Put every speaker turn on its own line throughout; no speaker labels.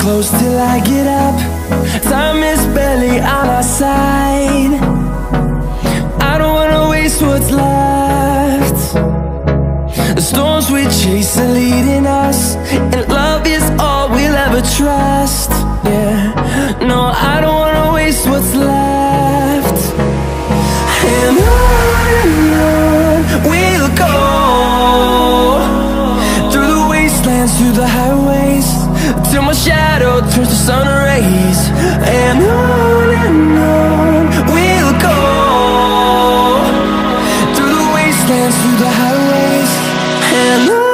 close till I get up. Time is barely on our side. I don't wanna waste what's left. The storms we chase are leading us, and love is all we'll ever trust. Yeah, no, I don't wanna waste what's left. And on we'll go, through the wastelands, through the highways, till my shadow turns to sun rays. And on we'll go, through the wastelands, through the highways, and on.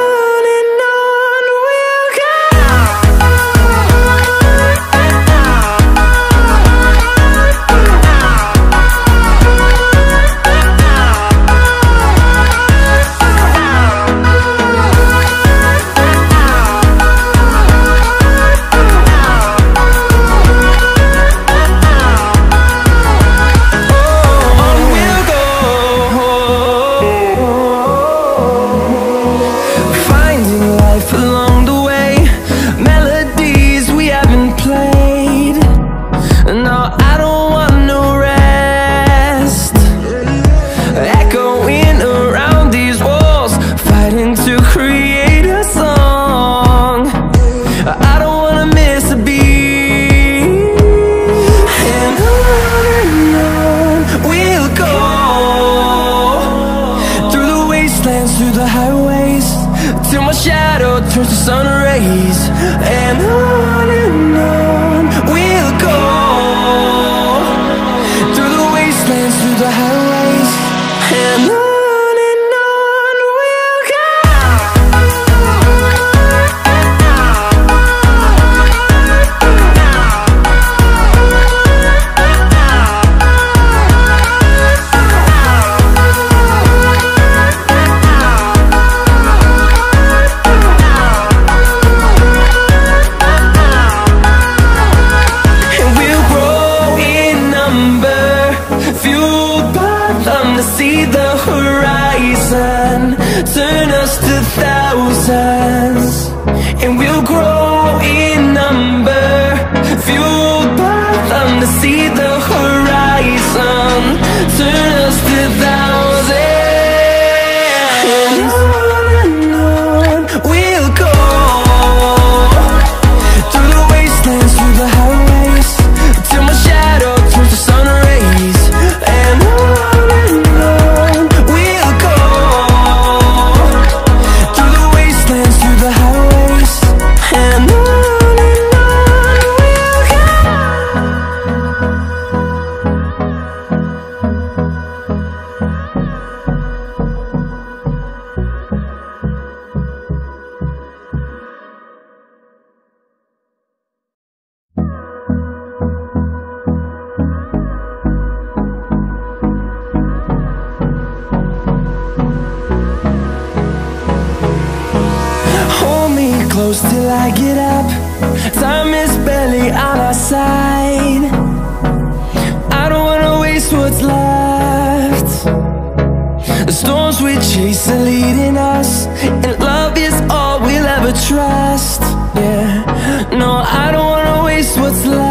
Through the highways, till my shadow turns to sun rays. And on we'll go, through the wastelands, through the highways, and on. See the horizon turn us to thousands, and we'll grow in number, fueled by them to see the horizon turn us to thousands. And on we'll go, through the wastelands, through the highways, till my shadow turns to sun rays. And on close till I get up. Time is barely on our side. I don't wanna waste what's left. The storms we chase are leading us, and love is all we'll ever trust. Yeah, no, I don't wanna waste what's left.